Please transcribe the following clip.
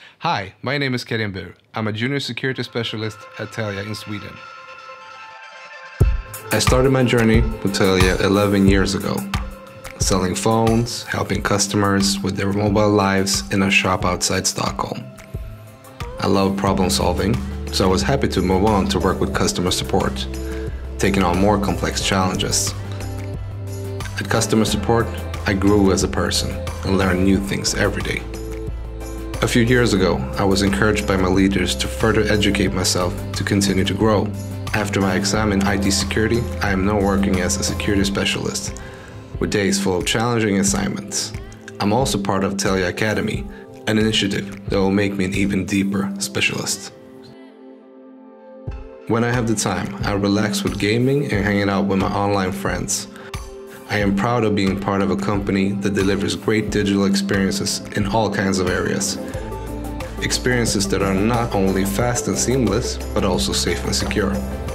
Hi, my name is Karim Bhur. I'm a junior security specialist at Telia in Sweden. I started my journey with Telia 11 years ago, selling phones, helping customers with their mobile lives in a shop outside Stockholm. I love problem solving, so I was happy to move on to work with customer support, taking on more complex challenges. At customer support, I grew as a person and learned new things every day. A few years ago, I was encouraged by my leaders to further educate myself to continue to grow. After my exam in IT security, I am now working as a security specialist, with days full of challenging assignments. I'm also part of Telia Academy, an initiative that will make me an even deeper specialist. When I have the time, I relax with gaming and hanging out with my online friends. I am proud of being part of a company that delivers great digital experiences in all kinds of areas. Experiences that are not only fast and seamless, but also safe and secure.